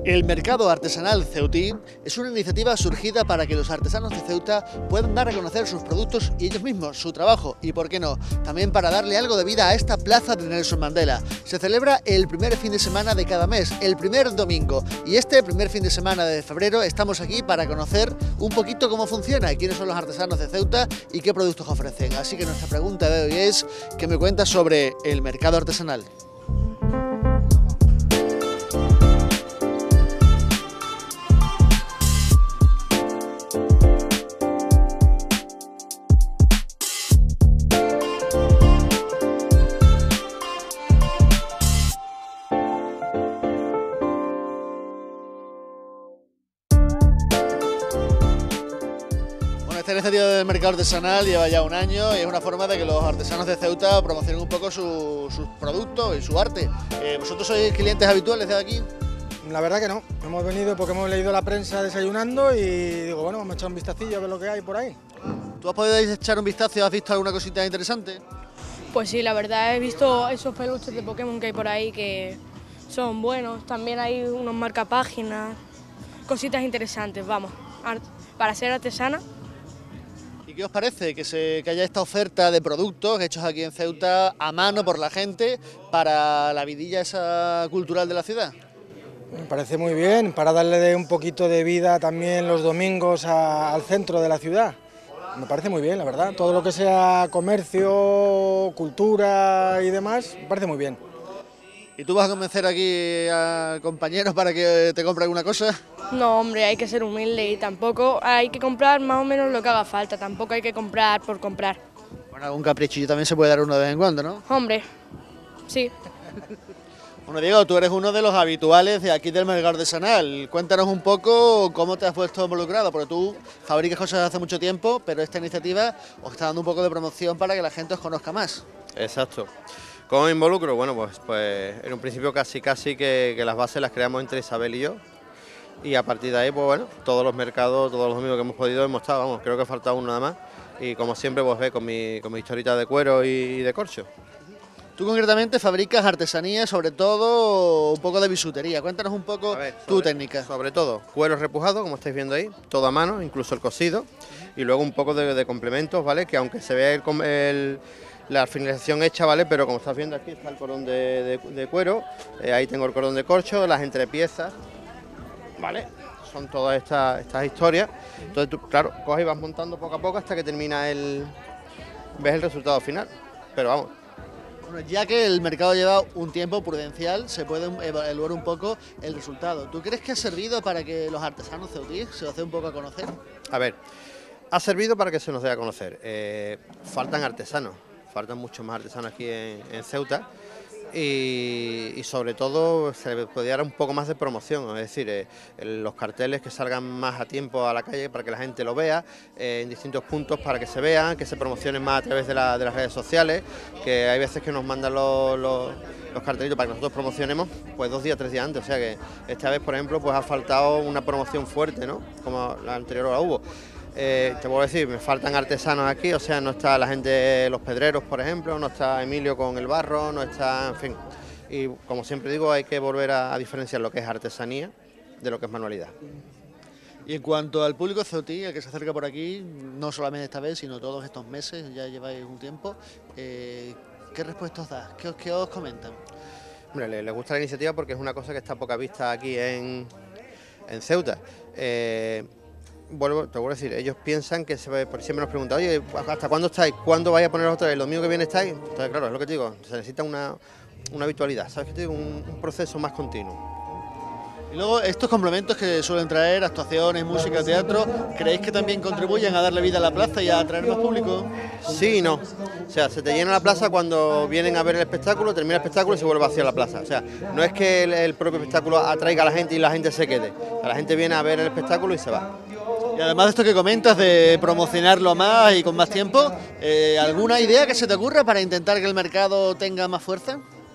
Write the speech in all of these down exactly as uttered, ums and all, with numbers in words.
El mercado artesanal ceutí es una iniciativa surgida para que los artesanos de Ceuta puedan dar a conocer sus productos y ellos mismos, su trabajo, y por qué no, también para darle algo de vida a esta plaza de Nelson Mandela. Se celebra el primer fin de semana de cada mes, el primer domingo, y este primer fin de semana de febrero estamos aquí para conocer un poquito cómo funciona, quiénes son los artesanos de Ceuta y qué productos ofrecen. Así que nuestra pregunta de hoy es, ¿qué me cuentas sobre el mercado artesanal? Esta iniciativa del mercado artesanal lleva ya un año y es una forma de que los artesanos de Ceuta promocionen un poco su, sus productos y su arte. Eh, ¿Vosotros sois clientes habituales de aquí? La verdad que no, hemos venido porque hemos leído la prensa desayunando y digo, bueno, vamos a echar un vistacillo a ver lo que hay por ahí. ¿Tú has podido echar un vistazo? ¿Has visto alguna cosita interesante? Pues sí, la verdad he visto esos peluches de Pokémon que hay por ahí que son buenos, también hay unos marcapáginas, cositas interesantes, vamos, para ser artesana. ¿Y qué os parece que, se, que haya esta oferta de productos hechos aquí en Ceuta a mano por la gente para la vidilla esa cultural de la ciudad? Me parece muy bien, para darle de un poquito de vida también los domingos a, al centro de la ciudad. Me parece muy bien, la verdad. Todo lo que sea comercio, cultura y demás, me parece muy bien. ¿Y tú vas a convencer aquí a compañeros para que te compren alguna cosa? No, hombre, hay que ser humilde y tampoco hay que comprar más o menos lo que haga falta, tampoco hay que comprar por comprar. Bueno, algún caprichillo también se puede dar uno de vez en cuando, ¿no? Hombre, sí. Bueno, Diego, tú eres uno de los habituales de aquí del mercado artesanal. Cuéntanos un poco cómo te has puesto involucrado, porque tú fabricas cosas hace mucho tiempo, pero esta iniciativa os está dando un poco de promoción para que la gente os conozca más. Exacto. ¿Cómo me involucro? Bueno, pues, pues en un principio casi casi que, que las bases las creamos entre Isabel y yo. Y a partir de ahí, pues bueno, todos los mercados, todos los domingos que hemos podido hemos estado, vamos, creo que falta uno nada más. Y como siempre, pues ve con mi, con mi historita de cuero y de corcho. Tú concretamente fabricas artesanía, sobre todo un poco de bisutería. Cuéntanos un poco ver, sobre, tu técnica. Sobre todo, cuero repujado, como estáis viendo ahí, todo a mano, incluso el cosido. Y luego un poco de, de complementos, ¿vale? Que aunque se vea el, el la finalización hecha, ¿vale? Pero como estás viendo aquí está el cordón de, de, de cuero, eh, ahí tengo el cordón de corcho, las entrepiezas, ¿vale? Son todas estas, estas historias. Entonces tú, claro, coges y vas montando poco a poco hasta que termina el... ves el resultado final, pero vamos. Bueno, ya que el mercado lleva un tiempo prudencial, se puede evaluar un poco el resultado. ¿Tú crees que ha servido para que los artesanos ceutíes se los dé un poco a conocer? A ver, ha servido para que se nos dé a conocer. Eh, faltan artesanos. Faltan muchos más artesanos aquí en, en Ceuta y, y sobre todo se le podría dar un poco más de promoción, es decir, eh, los carteles que salgan más a tiempo a la calle para que la gente lo vea, eh, en distintos puntos para que se vean, que se promocionen más a través de, la, de las redes sociales, que hay veces que nos mandan los, los, los cartelitos para que nosotros promocionemos pues dos días, tres días antes, o sea que esta vez, por ejemplo, pues ha faltado una promoción fuerte, ¿no? Como la anterior la hubo. Eh, te puedo decir, me faltan artesanos aquí, o sea, no está la gente, los pedreros, por ejemplo, no está Emilio con el barro, no está, en fin. Y como siempre digo, hay que volver a, a diferenciar lo que es artesanía de lo que es manualidad. Y en cuanto al público ceutí, el que se acerca por aquí, no solamente esta vez, sino todos estos meses, ya lleváis un tiempo, eh, ¿qué respuesta os da? ¿Qué os, qué os comentan? Hombre, les le gusta la iniciativa porque es una cosa que está a poca vista aquí en, en Ceuta. Eh, Vuelvo, te vuelvo a decir, ellos piensan que se ve, por siempre nos preguntan, oye, ¿hasta cuándo estáis? ¿Cuándo vais a poneros otra vez? ¿El domingo que viene estáis? Entonces, claro, es lo que te digo, se necesita una, una habitualidad, ¿sabes qué te digo? Un, un proceso más continuo. Y luego, estos complementos que suelen traer, actuaciones, música, teatro, ¿creéis que también contribuyen a darle vida a la plaza y a atraer más público? Sí y no. O sea, se te llena la plaza cuando vienen a ver el espectáculo, termina el espectáculo y se vuelve vacía la plaza. O sea, no es que el, el propio espectáculo atraiga a la gente y la gente se quede. La gente viene a ver el espectáculo y se va. Y además de esto que comentas de promocionarlo más y con más tiempo, eh, ¿alguna idea que se te ocurra para intentar que el mercado tenga más fuerza?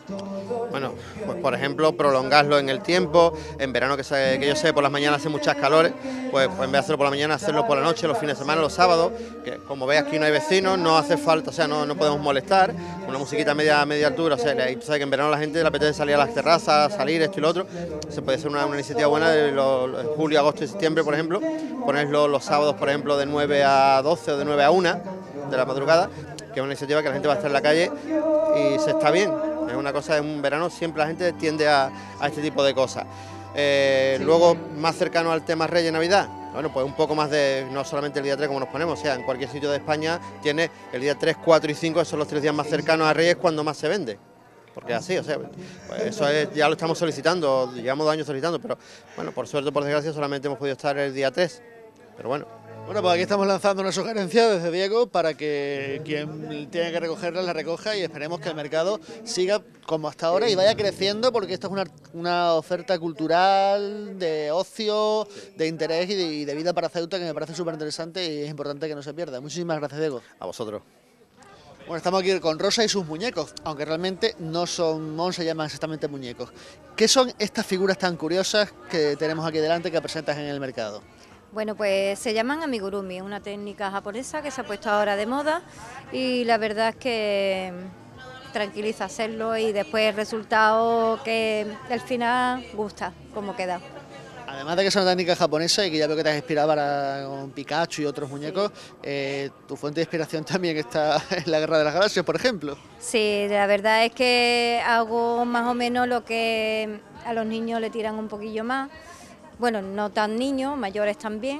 Bueno, pues por ejemplo, prolongarlo en el tiempo. En verano, que, se, que yo sé, por las mañanas hace muchas calores, pues, pues en vez de hacerlo por la mañana, hacerlo por la noche, los fines de semana, los sábados, que como veis aquí no hay vecinos, no hace falta, o sea, no, no podemos molestar, una musiquita a media, media altura, o sea, tú sabes que en verano la gente le apetece salir a las terrazas, salir esto y lo otro, se puede hacer una, una iniciativa buena de los, los julio, agosto y septiembre, por ejemplo, ponerlo los sábados, por ejemplo, de nueve a doce o de nueve a una de la madrugada, que es una iniciativa que la gente va a estar en la calle y se está bien. Es una cosa, en un verano siempre la gente tiende a, a este tipo de cosas. Eh, luego, más cercano al tema Reyes Navidad, bueno, pues un poco más de, no solamente el día tres como nos ponemos, o sea, en cualquier sitio de España tiene el día tres, cuatro y cinco, esos son los tres días más cercanos a Reyes cuando más se vende. Porque es así, o sea, pues eso es, ya lo estamos solicitando, llevamos dos años solicitando, pero bueno, por suerte, por desgracia, solamente hemos podido estar el día tres, pero bueno. Bueno, pues aquí estamos lanzando una sugerencia desde Diego para que quien tiene que recogerla la recoja y esperemos que el mercado siga como hasta ahora y vaya creciendo, porque esto es una, una oferta cultural, de ocio, de interés y de, y de vida para Ceuta, que me parece súper interesante y es importante que no se pierda. Muchísimas gracias, Diego. A vosotros. Bueno, estamos aquí con Rosa y sus muñecos, aunque realmente no son, no se llaman exactamente muñecos. ¿Qué son estas figuras tan curiosas que tenemos aquí delante que presentas en el mercado? Bueno, pues se llaman amigurumi, una técnica japonesa que se ha puesto ahora de moda y la verdad es que tranquiliza hacerlo y después el resultado que al final gusta cómo queda. Además de que es una técnica japonesa y que ya veo que te has inspirado para con Pikachu y otros muñecos, eh, tu fuente de inspiración también está en la Guerra de las Galaxias, por ejemplo. Sí, la verdad es que hago más o menos lo que a los niños le tiran un poquillo más. Bueno, no tan niños, mayores también,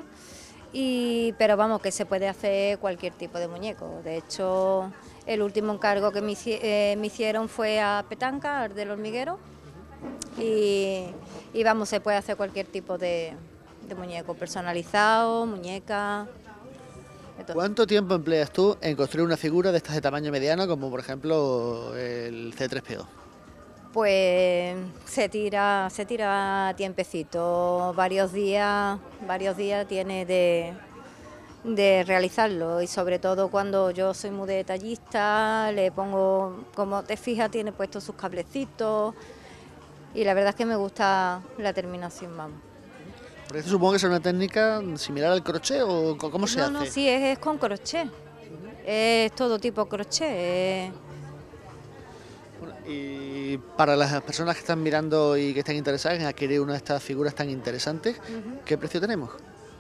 y, pero vamos, que se puede hacer cualquier tipo de muñeco. De hecho, el último encargo que me, eh, me hicieron fue a Petanca, al del hormiguero, y, y vamos, se puede hacer cualquier tipo de, de muñeco, personalizado, muñeca. ¿Cuánto tiempo empleas tú en construir una figura de estas de tamaño mediano, como por ejemplo el C tres P O? Pues se tira, se tira tiempecito, varios días, varios días tiene de, de realizarlo y sobre todo cuando yo soy muy detallista, le pongo, como te fijas, tiene puestos sus cablecitos y la verdad es que me gusta la terminación, vamos. Porque esto supongo que es una técnica similar al crochet o ¿cómo se no, hace? No, sí, es, es con crochet, uh-huh. Es todo tipo crochet. Es... Bueno, y para las personas que están mirando y que están interesadas en adquirir una de estas figuras tan interesantes, uh-huh. ¿Qué precio tenemos?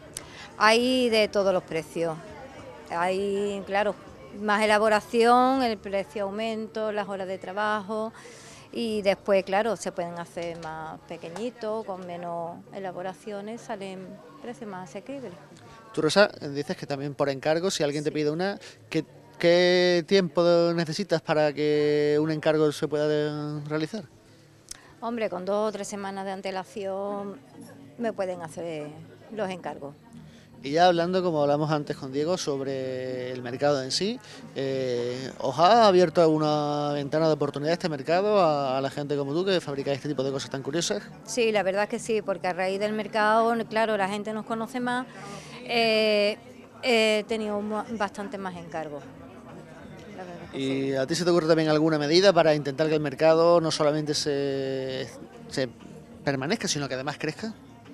Hay de todos los precios. Hay, claro, más elaboración, el precio aumenta, las horas de trabajo y después, claro, se pueden hacer más pequeñitos, con menos elaboraciones, salen precios más asequibles. Tú, Rosa, dices que también por encargo, si alguien te pide una, ¿qué, qué tiempo necesitas para que un encargo se pueda realizar? Hombre, con dos o tres semanas de antelación me pueden hacer los encargos. Y ya hablando, como hablamos antes con Diego, sobre el mercado en sí, eh, ¿os ha abierto alguna ventana de oportunidad este mercado a, a la gente como tú que fabricáis este tipo de cosas tan curiosas? Sí, la verdad es que sí, porque a raíz del mercado, claro, la gente nos conoce más, eh, he tenido bastante más encargos. ¿Y a ti se te ocurre también alguna medida para intentar que el mercado no solamente se, se permanezca, sino que además crezca?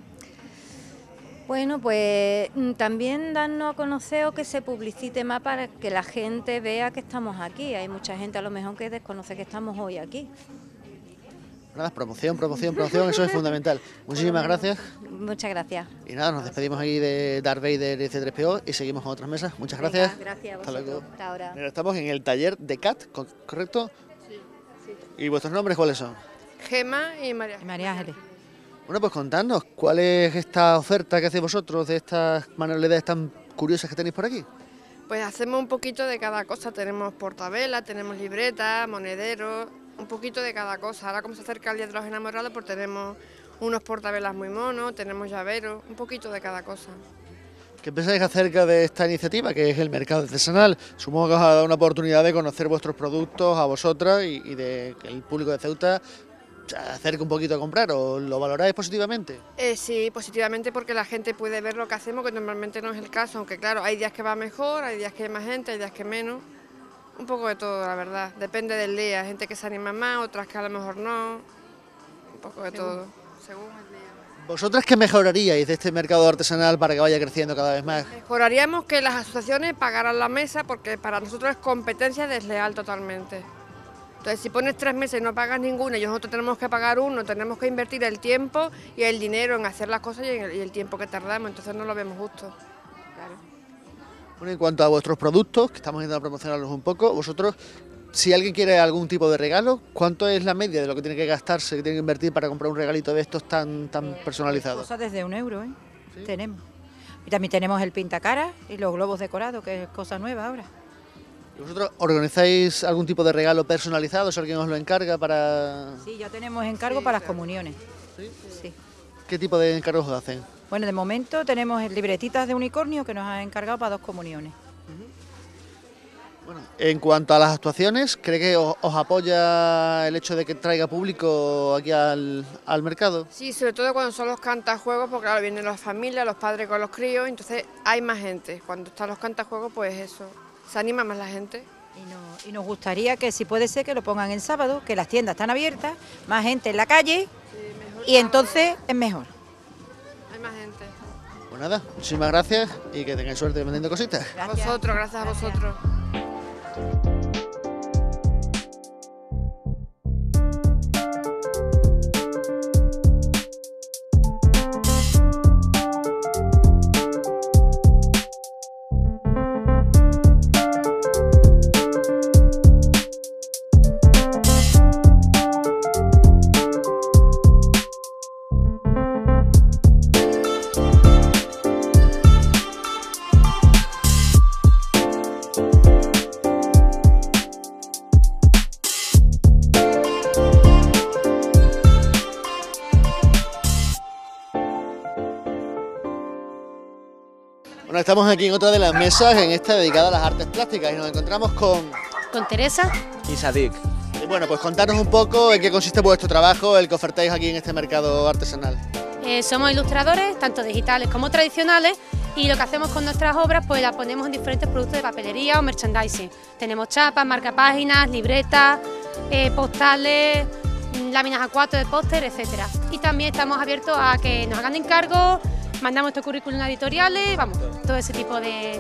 Bueno, pues también darnos a conocer o que se publicite más para que la gente vea que estamos aquí. Hay mucha gente a lo mejor que desconoce que estamos hoy aquí. Nada, promoción, promoción, promoción, eso es fundamental. Muchísimas gracias. Muchas gracias. Y nada, nos despedimos aquí de Darth Vader y C tres P O y seguimos con otras mesas. Muchas gracias. Venga, gracias a Hasta vosotros. luego. Hasta ahora. Mira, estamos en el taller de C A T, ¿correcto? Sí, sí. ¿Y vuestros nombres cuáles son? Gema y María. María Ángeles. Bueno, pues contadnos, ¿cuál es esta oferta que hacéis vosotros de estas manualidades tan curiosas que tenéis por aquí? Pues hacemos un poquito de cada cosa, tenemos portavelas, tenemos libretas, monederos, un poquito de cada cosa. Ahora como se acerca el Día de los Enamorados, pues tenemos unos portavelas muy monos, tenemos llaveros, un poquito de cada cosa. ¿Qué pensáis acerca de esta iniciativa que es el mercado artesanal? Supongo que os ha dado una oportunidad de conocer vuestros productos a vosotras y, y de que el público de Ceuta se acerque un poquito a comprar, ¿o lo valoráis positivamente? Eh, sí, positivamente porque la gente puede ver lo que hacemos, que normalmente no es el caso, aunque claro, hay días que va mejor, hay días que hay más gente, hay días que menos. Un poco de todo, la verdad. Depende del día. Hay gente que se anima más, otras que a lo mejor no. Un poco de todo, según el día. ¿Vosotras qué mejoraríais de este mercado artesanal para que vaya creciendo cada vez más? Mejoraríamos que las asociaciones pagaran la mesa porque para nosotros es competencia desleal totalmente. Entonces, si pones tres meses y no pagas ninguna y nosotros tenemos que pagar uno, tenemos que invertir el tiempo y el dinero en hacer las cosas y, en el, y el tiempo que tardamos, entonces no lo vemos justo. Claro. Bueno, en cuanto a vuestros productos, que estamos intentando promocionarlos un poco, vosotros, si alguien quiere algún tipo de regalo, ¿cuánto es la media de lo que tiene que gastarse, que tiene que invertir para comprar un regalito de estos tan, tan personalizados? Cosas desde un euro, ¿eh? ¿Sí? Tenemos. Y también tenemos el pintacara y los globos decorados, que es cosa nueva ahora. ¿Y vosotros organizáis algún tipo de regalo personalizado, si alguien os lo encarga para...? Sí, ya tenemos encargo sí, para las comuniones. ¿Sí? Sí. ¿Qué tipo de encargos os hacen? Bueno, de momento tenemos libretitas de unicornio que nos han encargado para dos comuniones. Bueno, en cuanto a las actuaciones, ¿cree que os, os apoya el hecho de que traiga público aquí al, al mercado? Sí, sobre todo cuando son los cantajuegos, porque claro, vienen las familias, los padres con los críos, entonces hay más gente. Cuando están los cantajuegos, pues eso, se anima más la gente. Y, no, y nos gustaría que si puede ser que lo pongan en sábado, que las tiendas están abiertas, más gente en la calle, sí, y entonces es mejor. Hay más gente. Pues nada, muchísimas gracias y que tengáis suerte vendiendo cositas. Gracias. A vosotros, gracias a vosotros. Bueno, estamos aquí en otra de las mesas, en esta dedicada a las artes plásticas, y nos encontramos con... Con Teresa y Sadik. Y bueno, pues contanos un poco en qué consiste vuestro trabajo, el que ofertáis aquí en este mercado artesanal. Eh, somos ilustradores, tanto digitales como tradicionales, y lo que hacemos con nuestras obras, pues las ponemos en diferentes productos de papelería o merchandising. Tenemos chapas, marcapáginas, libretas, eh, postales, láminas A cuatro de póster, etcétera. Y también estamos abiertos a que nos hagan encargos, mandamos estos currículum a editoriales, vamos, todo ese tipo de,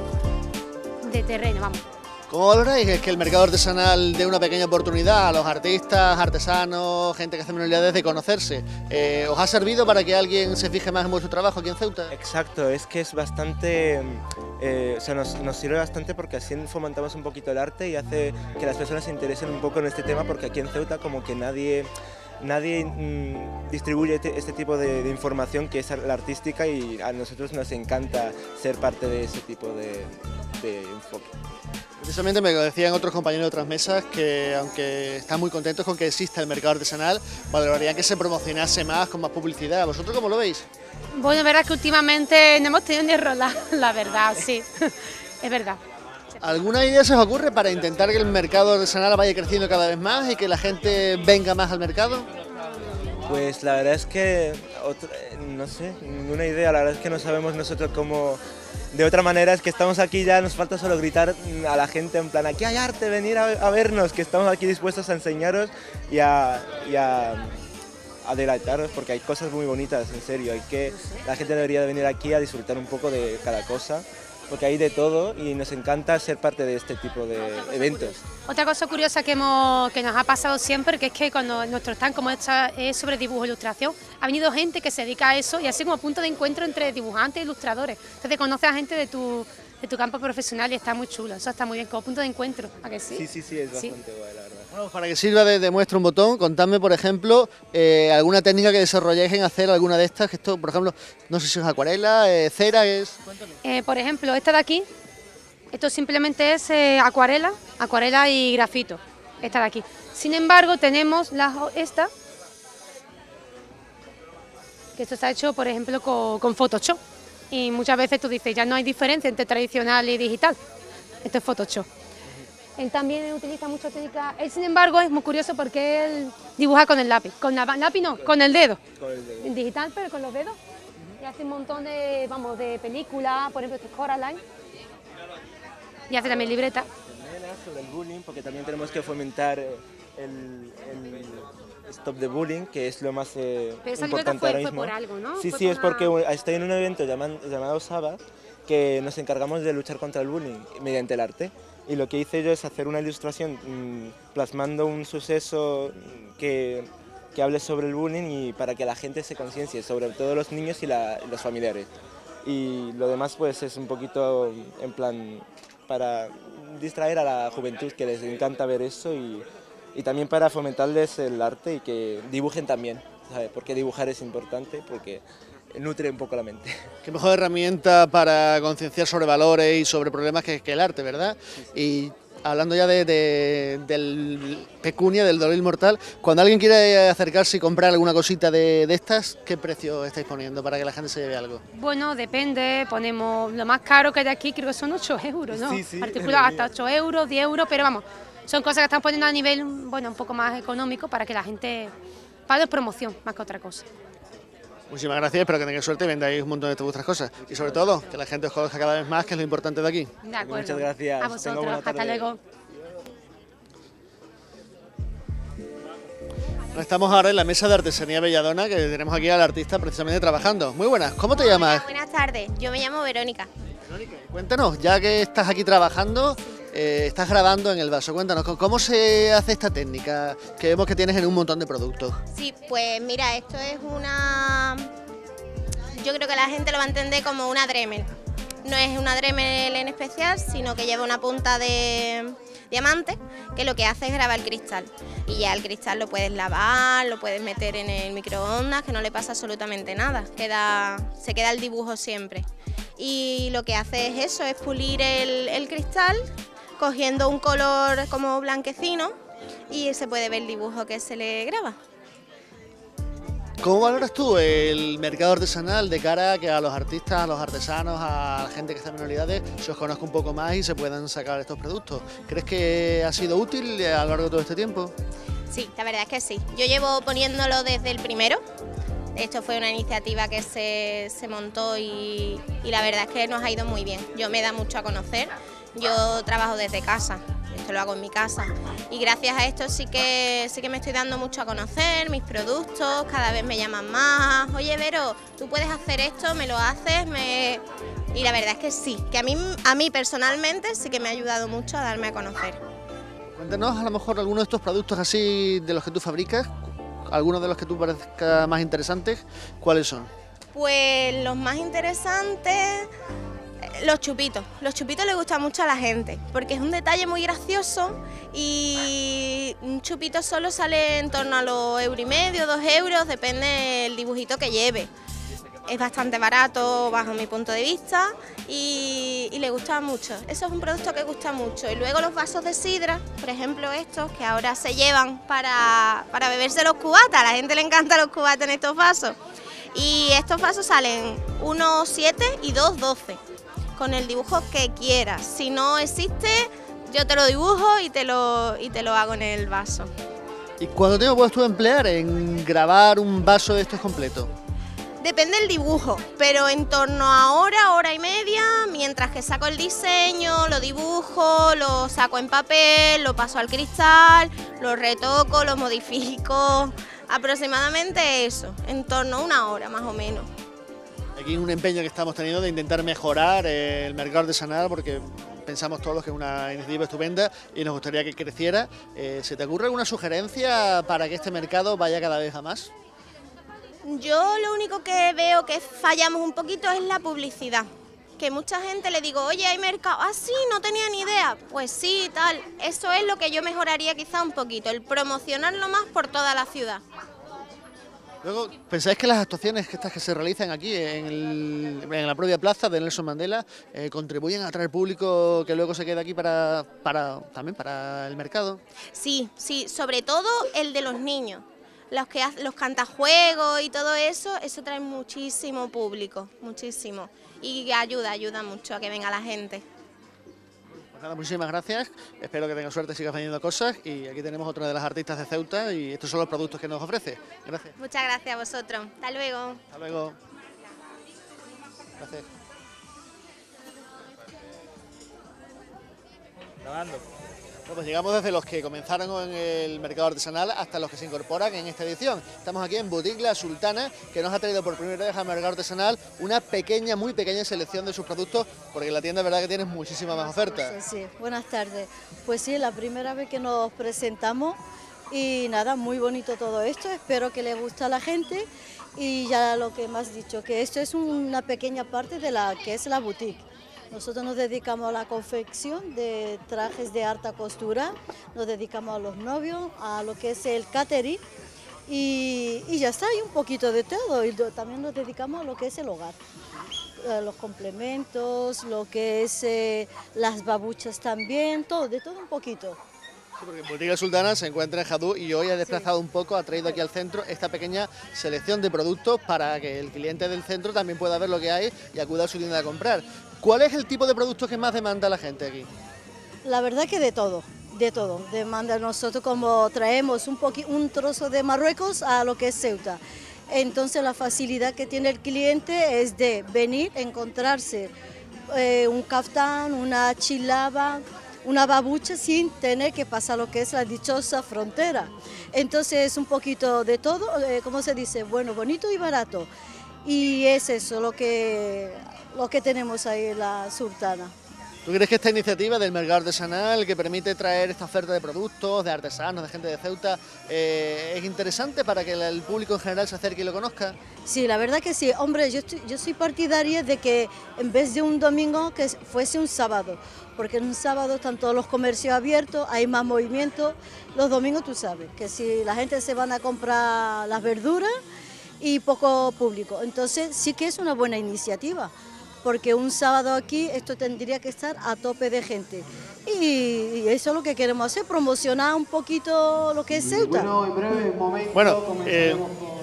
de terreno, vamos. ¿Cómo valoráis que el mercado artesanal dé una pequeña oportunidad a los artistas, artesanos, gente que hace manualidades de conocerse? Eh, ¿Os ha servido para que alguien se fije más en vuestro trabajo aquí en Ceuta? Exacto, es que es bastante, eh, o sea, nos, nos sirve bastante porque así fomentamos un poquito el arte y hace que las personas se interesen un poco en este tema, porque aquí en Ceuta como que nadie... Nadie mmm, distribuye este, este tipo de, de información que es la artística, y a nosotros nos encanta ser parte de ese tipo de, de enfoque. Precisamente me lo decían otros compañeros de otras mesas que, aunque están muy contentos con que exista el mercado artesanal, valorarían que se promocionase más, con más publicidad. ¿Vosotros cómo lo veis? Bueno, es verdad que últimamente no hemos tenido ni rola, la verdad, sí, es verdad. ¿Alguna idea se os ocurre para intentar que el mercado artesanal vaya creciendo cada vez más y que la gente venga más al mercado? Pues la verdad es que, otra, no sé, ninguna idea, la verdad es que no sabemos nosotros cómo... De otra manera es que estamos aquí, ya nos falta solo gritar a la gente en plan, aquí hay arte, venir a, a vernos, que estamos aquí dispuestos a enseñaros y a, y a, a deleitaros, porque hay cosas muy bonitas, en serio, hay que, la gente debería de venir aquí a disfrutar un poco de cada cosa, porque hay de todo y nos encanta ser parte de este tipo de eventos. Otra cosa curiosa que, hemos, que nos ha pasado siempre, que es que cuando nuestro stand, como esta, es sobre dibujo e ilustración, ha venido gente que se dedica a eso y así como punto de encuentro entre dibujantes e ilustradores. Entonces conoces a gente de tu, de tu campo profesional y está muy chulo, eso está muy bien, como punto de encuentro, ¿a que sí? Sí, sí, sí, es bastante sí. guay, la verdad. Bueno, para que sirva de, de muestra un botón, contadme, por ejemplo, eh, alguna técnica que desarrolléis en hacer alguna de estas, que esto, por ejemplo, no sé si es acuarela, eh, cera, es... Eh, por ejemplo, esta de aquí, esto simplemente es eh, acuarela, acuarela y grafito, esta de aquí. Sin embargo, tenemos la, esta, que esto está hecho, por ejemplo, con, con Photoshop. Y muchas veces tú dices, ya no hay diferencia entre tradicional y digital. Esto es Photoshop. Él también utiliza mucha técnica. Él, sin embargo, es muy curioso porque él dibuja con el lápiz. Con el lápiz no, con el dedo. Con el dedo. En digital, pero con los dedos. Y hace un montón de, vamos, de películas, por ejemplo, este es Coraline. Y hace también libreta. sobre el bullying, porque también tenemos que fomentar eh, el, el stop de bullying, que es lo más eh, Pero esa importante libreta fue, ahora fue mismo. por algo, ¿no? Sí, Fue sí, por es una- porque estoy en un evento llaman- llamado Saba, que nos encargamos de luchar contra el bullying mediante el arte. Y lo que hice yo es hacer una ilustración mmm, plasmando un suceso que, que hable sobre el bullying y para que la gente se conciencie, sobre todo los niños y, la, y los familiares. Y lo demás pues es un poquito en plan para distraer a la juventud, que les encanta ver eso, y, y también para fomentarles el arte y que dibujen también, ¿sabes? Porque dibujar es importante, porque nutre un poco la mente. Qué mejor herramienta para concienciar sobre valores y sobre problemas que, que el arte, ¿verdad? Y hablando ya de, de, del pecunia, del dolor mortal, cuando alguien quiere acercarse y comprar alguna cosita de, de estas, ¿qué precio estáis poniendo para que la gente se lleve algo? Bueno, depende, ponemos lo más caro que hay de aquí, creo que son ocho euros, ¿no? Sí, sí, Particular hasta ocho euros, diez euros, pero vamos, son cosas que están poniendo a nivel, bueno, un poco más económico para que la gente pague promoción más que otra cosa. Muchísimas gracias, espero que tengáis suerte y vendáis un montón de vuestras cosas. Y sobre todo, que la gente os conozca cada vez más, que es lo importante de aquí. De acuerdo. Muchas gracias. A Tenga vosotros, buena hasta tarde. luego. Estamos ahora en la mesa de artesanía Belladona, que tenemos aquí al artista precisamente trabajando. Muy buenas, ¿cómo te llamas? Hola, buenas tardes, yo me llamo Verónica. Cuéntanos, ya que estás aquí trabajando, eh, estás grabando en el vaso, cuéntanos, ¿cómo se hace esta técnica que vemos que tienes en un montón de productos? Sí, pues mira, esto es una... Yo creo que la gente lo va a entender como una Dremel. No es una Dremel en especial, sino que lleva una punta de diamante, que lo que hace es grabar el cristal. Y ya el cristal lo puedes lavar, lo puedes meter en el microondas, que no le pasa absolutamente nada, queda, se queda el dibujo siempre. Y lo que hace es eso, es pulir el, el cristal, cogiendo un color como blanquecino, y se puede ver el dibujo que se le graba. ¿Cómo valoras tú el mercado artesanal de cara a que a los artistas, a los artesanos, a la gente que está en minoridades se os conozca un poco más y se puedan sacar estos productos? ¿Crees que ha sido útil a lo largo de todo este tiempo? Sí, la verdad es que sí. Yo llevo poniéndolo desde el primero. Esto fue una iniciativa que se, se montó y, y la verdad es que nos ha ido muy bien. Yo me da mucho a conocer. Yo trabajo desde casa. Esto lo hago en mi casa y gracias a esto sí que sí que me estoy dando mucho a conocer mis productos, cada vez me llaman más, oye Vero, tú puedes hacer esto, me lo haces, me... y la verdad es que sí, que a mí, a mí personalmente sí que me ha ayudado mucho a darme a conocer. Cuéntanos a lo mejor algunos de estos productos así de los que tú fabricas, algunos de los que tú parezca más interesantes, ¿cuáles son? Pues los más interesantes... Los chupitos, los chupitos les gustan mucho a la gente porque es un detalle muy gracioso y un chupito solo sale en torno a los euro y medio, dos euros, depende del dibujito que lleve. Es bastante barato bajo mi punto de vista y, y le gusta mucho. Eso es un producto que gusta mucho. Y luego los vasos de sidra, por ejemplo estos que ahora se llevan para, para beberse los cubatas, a la gente le encantan los cubatas en estos vasos. Y estos vasos salen uno siete y dos doce. Con el dibujo que quieras. Si no existe, yo te lo dibujo y te lo, y te lo hago en el vaso. ¿Y cuánto tiempo puedes tú emplear en grabar un vaso de estos completos? Depende del dibujo, pero en torno a hora, hora y media, mientras que saco el diseño, lo dibujo, lo saco en papel, lo paso al cristal, lo retoco, lo modifico. Aproximadamente eso, en torno a una hora más o menos. Aquí es un empeño que estamos teniendo de intentar mejorar el mercado artesanal porque pensamos todos que es una iniciativa estupenda y nos gustaría que creciera. Eh, ¿Se te ocurre alguna sugerencia para que este mercado vaya cada vez a más? Yo lo único que veo que fallamos un poquito es la publicidad. Que mucha gente le digo, oye, hay mercado, ah sí, no tenía ni idea. Pues sí, tal, eso es lo que yo mejoraría quizá un poquito, el promocionarlo más por toda la ciudad. Luego, ¿pensáis que las actuaciones que estas que se realizan aquí en, el, en la propia plaza de Nelson Mandela eh, contribuyen a atraer público que luego se queda aquí para, para también para el mercado? Sí, sí, sobre todo el de los niños, los que los cantajuegos y todo eso, eso trae muchísimo público, muchísimo, y ayuda, ayuda mucho a que venga la gente. Pues nada, muchísimas gracias, espero que tengas suerte y sigas vendiendo cosas y aquí tenemos otra de las artistas de Ceuta y estos son los productos que nos ofrece. Gracias. Muchas gracias a vosotros, hasta luego. Hasta luego. Gracias. Grabando. Bueno, pues llegamos desde los que comenzaron en el mercado artesanal hasta los que se incorporan en esta edición. Estamos aquí en Boutique La Sultana, que nos ha traído por primera vez al mercado artesanal una pequeña, muy pequeña selección de sus productos, porque en la tienda es verdad que tienes muchísima más oferta. Sí, sí, buenas tardes. Pues sí, la primera vez que nos presentamos y nada, muy bonito todo esto, espero que le guste a la gente y ya lo que me has dicho, que esto es una pequeña parte de la que es la boutique. Nosotros nos dedicamos a la confección de trajes de alta costura, nos dedicamos a los novios, a lo que es el catering y, y ya está, y un poquito de todo. Y también nos dedicamos a lo que es el hogar, los complementos, lo que es eh, las babuchas también, todo, de todo un poquito. Sí, porque Boutique La Sultana se encuentra en Jadú y hoy ha desplazado sí. un poco, ha traído aquí al centro esta pequeña selección de productos para que el cliente del centro también pueda ver lo que hay y acuda a su tienda a comprar. ¿Cuál es el tipo de productos que más demanda la gente aquí? La verdad que de todo, de todo. Demanda nosotros como traemos un, un trozo de Marruecos a lo que es Ceuta. Entonces la facilidad que tiene el cliente es de venir, encontrarse eh, un caftán, una chilaba, una babucha sin tener que pasar lo que es la dichosa frontera. Entonces es un poquito de todo, eh, ¿cómo se dice? Bueno, bonito y barato. Y es eso lo que, lo que tenemos ahí en La Sultana. ¿Tú crees que esta iniciativa del mercado artesanal que permite traer esta oferta de productos, de artesanos, de gente de Ceuta, eh, es interesante para que el público en general se acerque y lo conozca? Sí, la verdad que sí. Hombre, yo, estoy, yo soy partidaria de que en vez de un domingo que fuese un sábado, porque en un sábado están todos los comercios abiertos, hay más movimiento. Los domingos tú sabes que si la gente se van a comprar las verduras y poco público, entonces sí que es una buena iniciativa. Porque un sábado aquí esto tendría que estar a tope de gente. Y, y eso es lo que queremos hacer, promocionar un poquito lo que es Ceuta. Bueno, en breve momento bueno, eh,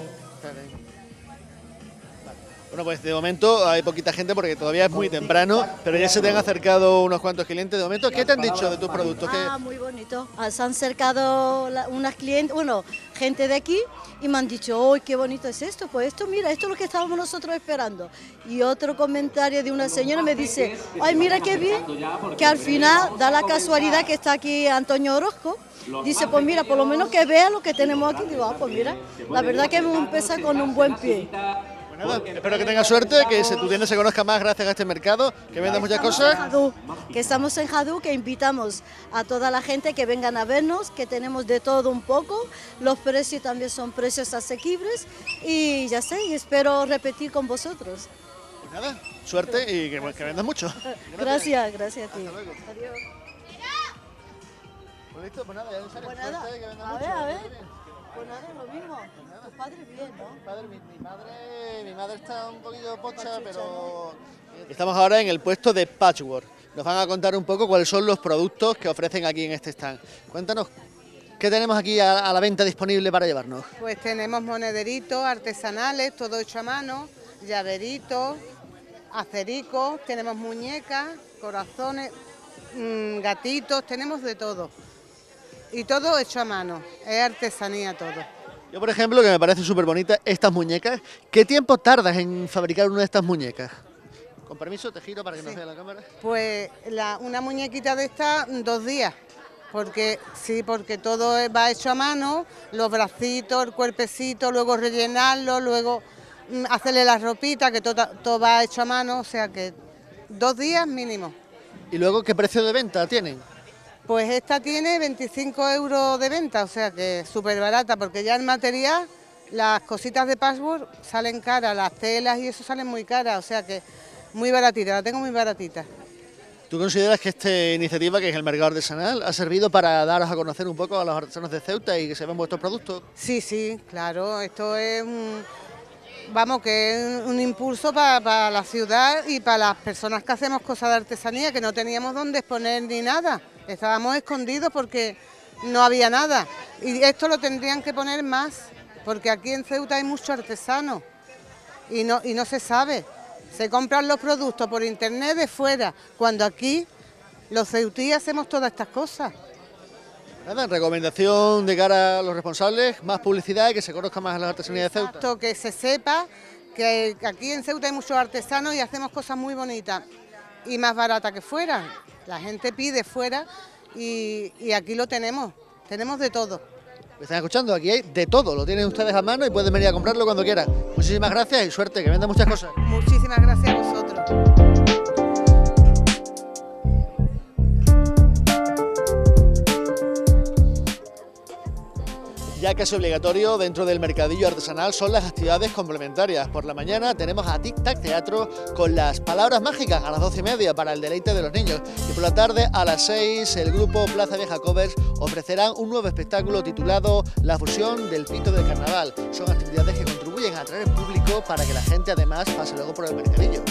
bueno, pues de momento hay poquita gente porque todavía es muy temprano, pero ya se te han acercado unos cuantos clientes. De momento, ¿qué te han dicho de tus productos? Ah, muy bonito. Se han acercado la, unas clientes, bueno, gente de aquí y me han dicho, ¡ay, qué bonito es esto! Pues esto, mira, esto es lo que estábamos nosotros esperando. Y otro comentario de una señora me dice, ¡ay, mira qué bien! Que al final da la casualidad que está aquí Antonio Orozco. Dice, pues mira, por lo menos que vea lo que tenemos aquí. Digo, ah, pues mira, la verdad que hemos empezado con un buen pie. Nada, espero que tengas suerte, que tu tienda se conozca más gracias a este mercado, que vendas muchas cosas. Jadú, que estamos en Jadú, que invitamos a toda la gente que vengan a vernos, que tenemos de todo un poco, los precios también son precios asequibles y ya sé, y espero repetir con vosotros. Pues nada, suerte y que, que vendas mucho. Gracias, gracias a ti. Hasta luego. Adiós. Pues listo, pues nada, ya no sale pues nada. Suerte, que vendas a mucho. ver, a ver. Pues nada, lo mismo. Tu padre bien, ¿no? Mi, padre, mi, mi, madre, mi madre está un poquillo pocha, pero... Estamos ahora en el puesto de Patchwork. Nos van a contar un poco cuáles son los productos que ofrecen aquí en este stand. Cuéntanos, ¿qué tenemos aquí a, a la venta disponible para llevarnos? Pues tenemos monederitos artesanales, todo hecho a mano, llaveritos, acericos, tenemos muñecas, corazones, mmm, gatitos, tenemos de todo. Y todo hecho a mano, es artesanía todo. Yo, por ejemplo, que me parece súper bonita, estas muñecas, ¿qué tiempo tardas en fabricar una de estas muñecas? Con permiso, te giro para que sí. no vea la cámara. Pues la, una muñequita de estas, dos días, porque sí, porque todo va hecho a mano, los bracitos, el cuerpecito, luego rellenarlo, luego mm, hacerle la ropita, que todo, todo va hecho a mano, o sea que dos días mínimo. ¿Y luego qué precio de venta tienen? Pues esta tiene veinticinco euros de venta, o sea que es súper barata, porque ya en material las cositas de patchwork salen caras, las telas y eso salen muy caras, o sea que muy baratita, la tengo muy baratita. ¿Tú consideras que esta iniciativa, que es el mercado artesanal, ha servido para daros a conocer un poco a los artesanos de Ceuta y que se ven vuestros productos? Sí, sí, claro, esto es un, vamos, que es un impulso para, para la ciudad y para las personas que hacemos cosas de artesanía, que no teníamos dónde exponer ni nada. Estábamos escondidos porque no había nada y esto lo tendrían que poner más porque aquí en Ceuta hay muchos artesanos y no, y no se sabe. Se compran los productos por internet de fuera, cuando aquí los ceutíes hacemos todas estas cosas. Nada, recomendación de cara a los responsables, más publicidad y que se conozca más a la artesanía de Ceuta. Exacto, que se sepa que aquí en Ceuta hay muchos artesanos y hacemos cosas muy bonitas y más baratas que fuera. La gente pide fuera y, y aquí lo tenemos, tenemos de todo. ¿Me están escuchando? Aquí hay de todo, lo tienen ustedes a mano y pueden venir a comprarlo cuando quieran. Muchísimas gracias y suerte, que vendan muchas cosas. Muchísimas gracias a vosotros. Ya casi obligatorio dentro del mercadillo artesanal son las actividades complementarias. Por la mañana tenemos a Tic Tac Teatro con las palabras mágicas a las doce y media para el deleite de los niños. Y por la tarde a las seis el grupo Plaza Vieja Covers ofrecerán un nuevo espectáculo titulado La fusión del pito del carnaval. Son actividades que contribuyen a atraer público para que la gente además pase luego por el mercadillo.